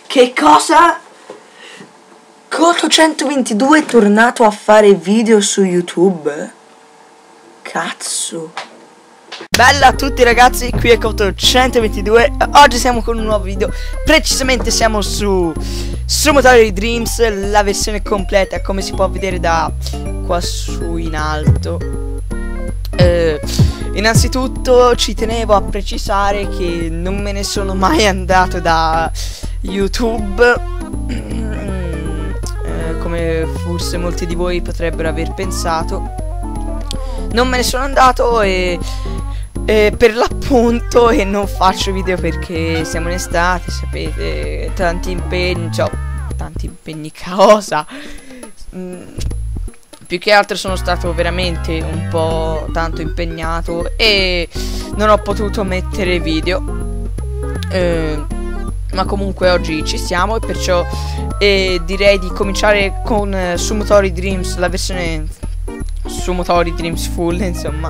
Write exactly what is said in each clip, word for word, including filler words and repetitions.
Che cosa? Coto centoventidue è tornato a fare video su YouTube? Cazzo. Bella a tutti ragazzi, qui è Coto centoventidue. Oggi siamo con un nuovo video. Precisamente siamo su Su Motori Dreams, la versione completa, come si può vedere da qua su in alto. eh, Innanzitutto ci tenevo a precisare che non me ne sono mai andato da YouTube, eh, come forse molti di voi potrebbero aver pensato. Non me ne sono andato e, e per l'appunto e non faccio video perché siamo in estate, sapete, tanti impegni, cioè tanti impegni cosa. Mm, più che altro sono stato veramente un po' tanto impegnato e non ho potuto mettere video. Eh, ma comunque oggi ci siamo e perciò eh, direi di cominciare con eh, Su Motori Dreams, la versione Su Motori Dreams Full, insomma,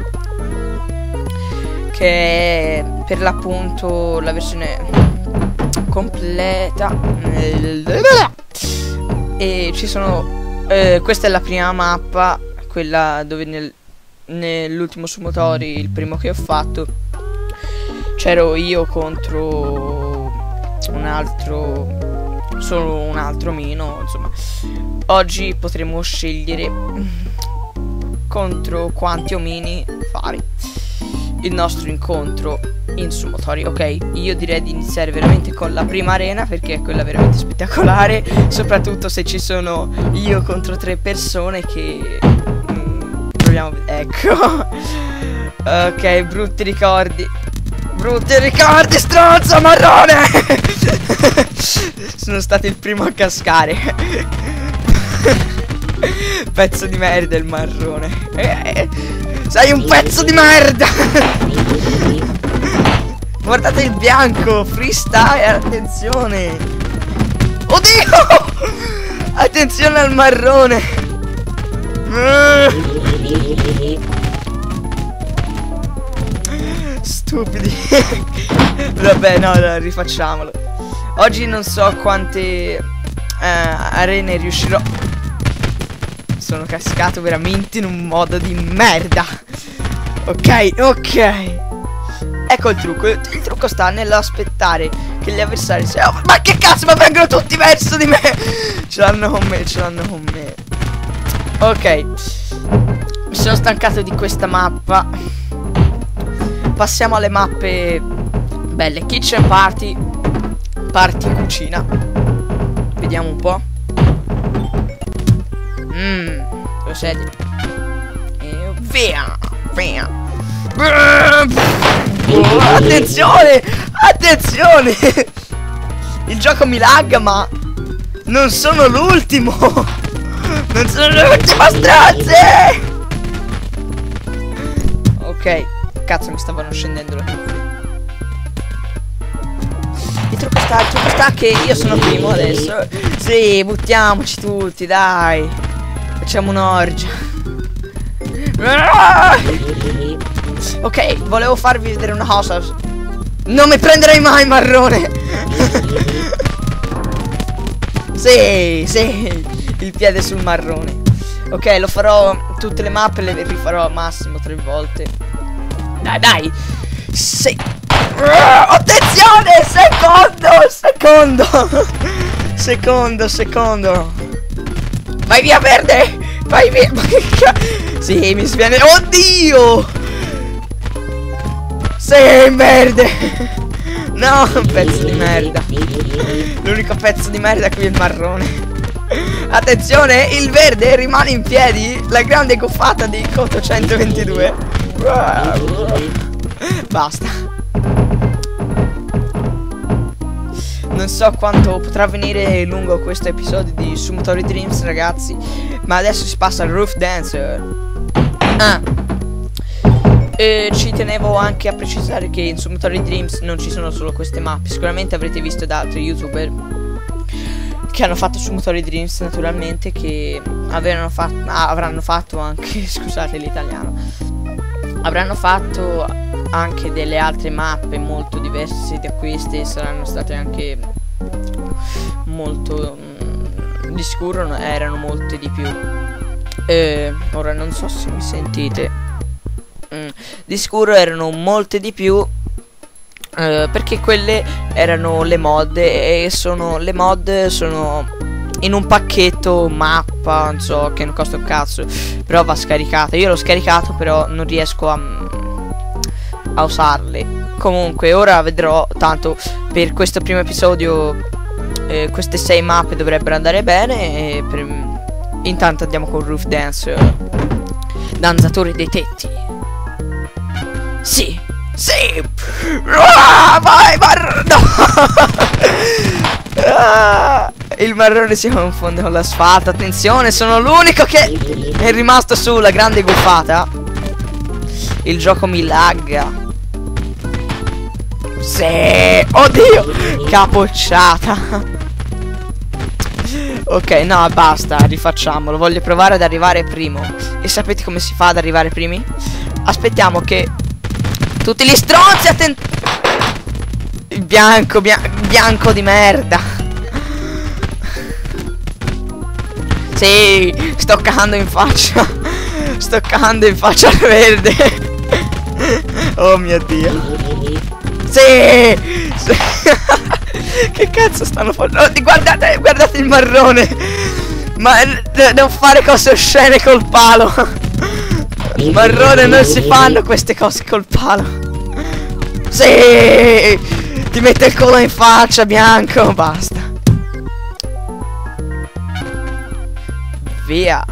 che è per l'appunto la versione completa. E ci sono eh, questa è la prima mappa, quella dove nel, nell'ultimo Su Motori, il primo che ho fatto, c'ero io contro un altro, solo un altro mino, insomma. Oggi potremo scegliere contro quanti omini fare il nostro incontro in Su Motori. Ok, io direi di iniziare veramente con la prima arena perché è quella veramente spettacolare, soprattutto se ci sono io contro tre persone che mm, proviamo, ecco. Ok, brutti ricordi, brutti ricordi, stronzo marrone. Sono stato il primo a cascare. Pezzo di merda il marrone. eh, Sei un pezzo di merda. Guardate il bianco. Freestyle, attenzione. Oddio. Attenzione al marrone. Stupidi. Vabbè, no, no, rifacciamolo. Oggi non so quante eh, arene riuscirò. Sono cascato veramente in un modo di merda. Ok, ok. Ecco il trucco. Il, il trucco sta nell'aspettare che gli avversari si... Oh, ma che cazzo, ma vengono tutti verso di me. Ce l'hanno con me, ce l'hanno con me. Ok, mi sono stancato di questa mappa. Passiamo alle mappe belle. Kitchen party, party cucina. Vediamo un po'. Mmm, lo siete. E via, via. Oh, attenzione, attenzione. Il gioco mi lagga, ma non sono l'ultimo. Non sono l'ultimo, strazze. Ok, cazzo, mi stavano scendendo la trucca. Il trucco sta, il trucco sta che io sono primo adesso. Sì, buttiamoci tutti, dai. Facciamo un'orgia. Ok, volevo farvi vedere una cosa. Non mi prenderai mai, marrone. Sì, sì. Il piede sul marrone. Ok, lo farò tutte le mappe, le rifarò al massimo tre volte. Dai, dai. Sì. Attenzione, secondo, secondo. Secondo, secondo. Vai via, verde. Vai via. Sì, mi sviene. Oddio. Sei verde. No, un pezzo di merda. L'unico pezzo di merda qui è il marrone. Attenzione, il verde rimane in piedi. La grande goffata di Coto centoventidue. Basta. Non so quanto potrà venire lungo questo episodio di Su Motori Dreams, ragazzi, ma adesso si passa al Roof Dancer. Ah. E ci tenevo anche a precisare che in Su Motori Dreams non ci sono solo queste mappe. Sicuramente avrete visto da altri youtuber che hanno fatto Su Motori Dreams, naturalmente, che avranno fatto, ah, avranno fatto anche, scusate l'italiano, avranno fatto anche delle altre mappe molto diverse da queste. Saranno state anche molto mh, di scuro no, erano molte di più. E ora non so se mi sentite. Mm, di scuro erano molte di più. Uh, perché quelle erano le mod e sono le mod sono in un pacchetto mappa, non so, che non costa un cazzo, però va scaricata. Io l'ho scaricato, però non riesco a, a usarle. Comunque ora vedrò, tanto per questo primo episodio eh, queste sei mappe dovrebbero andare bene e per, intanto andiamo con Roof Dance, danzatore dei tetti. Sì, sì. Ah, vai, marrone. No. Ah, il marrone si confonde con l'asfalto. Attenzione, sono l'unico che è rimasto sulla grande guffata. Il gioco mi lagga. Sì. Oddio, capocciata. Ok, no, basta, rifacciamolo. Voglio provare ad arrivare primo. E sapete come si fa ad arrivare primi? Aspettiamo che tutti gli stronzi atten... Il bianco, bia bianco di merda. Sì, sto cagando in faccia. Sto cagando in faccia al verde. Oh mio Dio. Sì, sì. Che cazzo stanno facendo? Oh, guardate, guardate il marrone. Ma non fare cose oscene col palo. Marrone, non si fanno queste cose col palo. Sì, ti mette il culo in faccia, bianco. Basta. Via.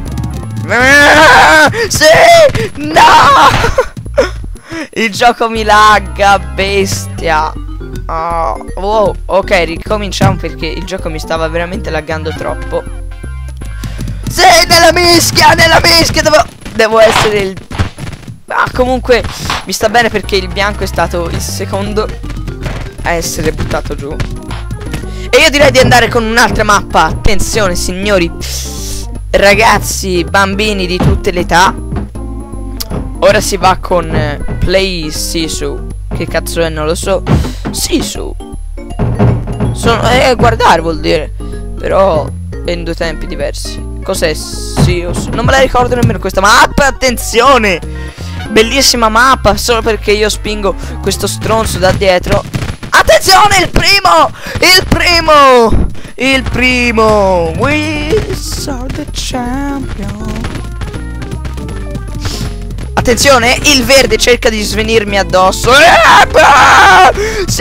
Sì. No. Il gioco mi lagga, bestia. Oh, wow. Ok, ricominciamo perché il gioco mi stava veramente laggando troppo. Sì, nella mischia, nella mischia. Devo, devo essere il... Ah, comunque mi sta bene perché il bianco è stato il secondo a essere buttato giù. E io direi di andare con un'altra mappa. Attenzione signori, ragazzi, bambini di tutte le età. Ora si va con eh, Play Sisu. Che cazzo è? Non lo so. Sisu. Sono... Eh, guardare vuol dire. Però è in due tempi diversi. Cos'è Sisu? Non me la ricordo nemmeno questa mappa. Attenzione, bellissima mappa. Solo perché io spingo questo stronzo da dietro. Attenzione, il primo. Il primo. Il primo. We are the champion. Attenzione, il verde cerca di svenirmi addosso. Sì.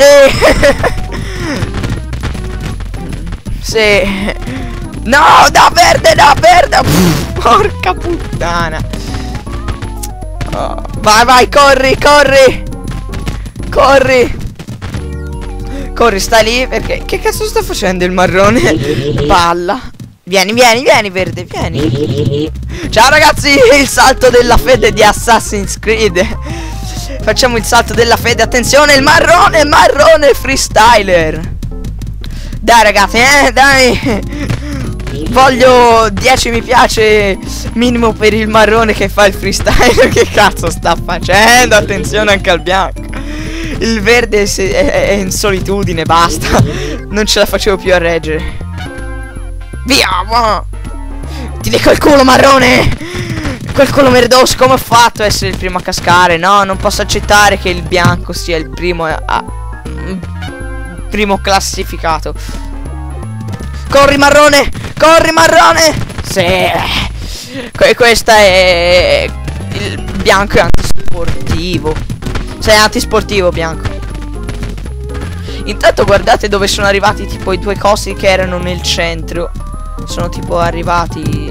Sì. No, no, verde, no, verde. Pff, porca puttana. Oh, vai, vai, corri, corri. Corri. Corri, sta lì perché... Che cazzo sta facendo il marrone? Palla. Vieni, vieni, vieni, verde, vieni. Ciao ragazzi, il salto della fede di Assassin's Creed. Facciamo il salto della fede. Attenzione, il marrone, il marrone freestyler. Dai ragazzi, eh, dai. Voglio dieci mi piace minimo per il marrone che fa il freestyler. Che cazzo sta facendo? Attenzione anche al bianco. Il verde è, è, è in solitudine, basta. Non ce la facevo più a reggere. Via, ma... Ti dico il culo marrone. Quel culo merdoso. Come ho fatto a essere il primo a cascare? No, non posso accettare che il bianco sia il primo a... a primo classificato. Corri marrone. Corri marrone. Sì. Que questa è... Il bianco è antisportivo. Sei antisportivo bianco. Intanto guardate dove sono arrivati tipo i due cosi che erano nel centro. Sono tipo arrivati.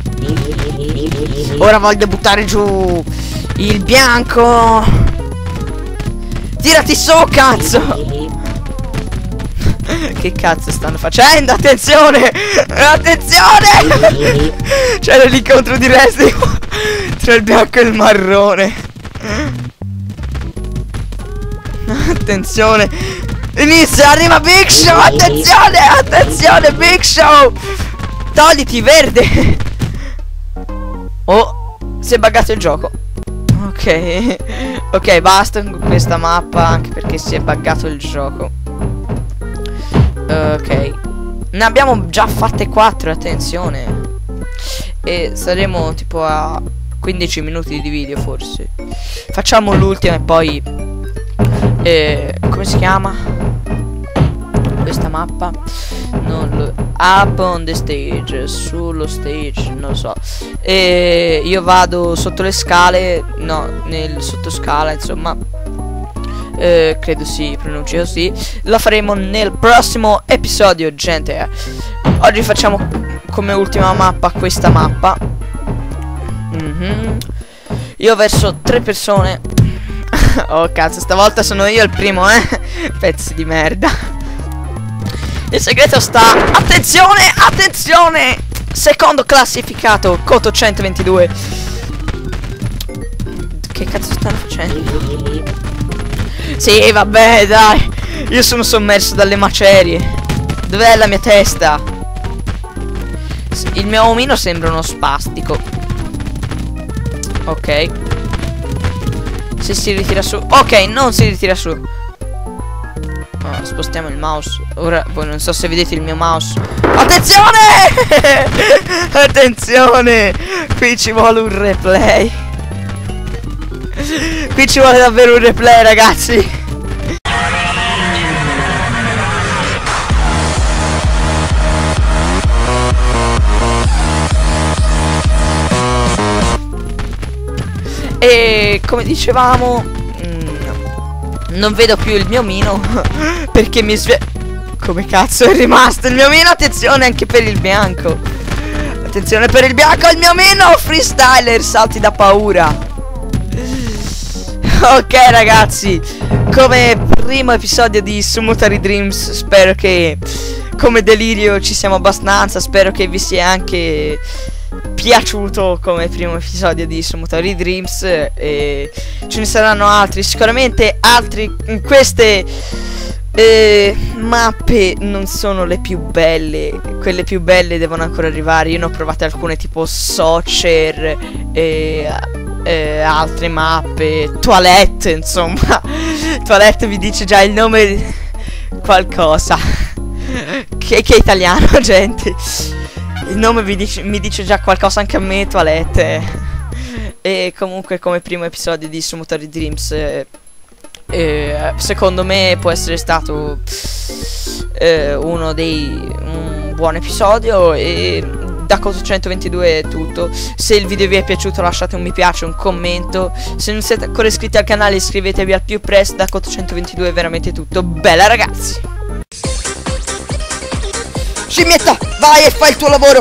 Ora voglio buttare giù il bianco. Tirati su, cazzo. Che cazzo stanno facendo? Attenzione. Attenzione. C'era l'incontro di wrestling tra il bianco e il marrone. Attenzione. Inizia, arriva Big Show. Attenzione, attenzione, Big Show. Togliti verde. Oh, si è buggato il gioco. Ok. Ok, basta con questa mappa, anche perché si è buggato il gioco. uh, Ok. Ne abbiamo già fatte quattro, attenzione. E saremo tipo a quindici minuti di video forse. Facciamo l'ultima e poi eh, come si chiama questa mappa? Non lo... Up on the stage. Sullo stage, non lo so. E io vado sotto le scale. No, nel sottoscala, insomma. Eh, credo si pronunci così. La faremo nel prossimo episodio, gente. Oggi facciamo come ultima mappa questa mappa. Mm-hmm. Io verso tre persone. Oh cazzo, stavolta sono io il primo, eh. Pezzi di merda. Il segreto sta... Attenzione, attenzione. Secondo classificato, Coto centoventidue. Che cazzo stanno facendo? Sì, vabbè, dai. Io sono sommerso dalle macerie. Dov'è la mia testa? Il mio omino sembra uno spastico. Ok. Se si ritira su... Ok, non si ritira su. Oh, spostiamo il mouse. Ora, voi non so se vedete il mio mouse. Attenzione! Attenzione! Qui ci vuole un replay. Qui ci vuole davvero un replay, ragazzi. E come dicevamo, mm, non vedo più il mio omino perché mi sve... Come cazzo è rimasto il mio omino? Attenzione anche per il bianco. Attenzione per il bianco, il mio omino. Freestyler, salti da paura. Ok ragazzi, come primo episodio di Sumutari Dreams, spero che come delirio ci siamo abbastanza. Spero che vi sia anche piaciuto come primo episodio di Sumutari Dreams. E ce ne saranno altri, sicuramente altri. Queste eh, mappe non sono le più belle, quelle più belle devono ancora arrivare. Io ne ho provate alcune tipo Soccer e eh, altre mappe, Toilette, insomma. Toilette vi dice già il nome qualcosa che, che è italiano, gente. Il nome vi dice, mi dice già qualcosa anche a me, Toilette. E comunque come primo episodio di Sumutari Dreams, eh, eh, secondo me può essere stato eh, uno dei un buon episodio. E da Coto centoventidue è tutto. Se il video vi è piaciuto lasciate un mi piace, un commento. Se non siete ancora iscritti al canale iscrivetevi al più presto. Da Coto centoventidue è veramente tutto. Bella ragazzi. Scimmietta, vai e fai il tuo lavoro.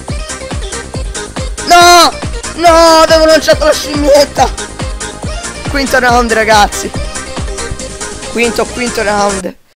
No, no, avevo lanciato la scimmietta. Quinto round ragazzi. Quinto, quinto round.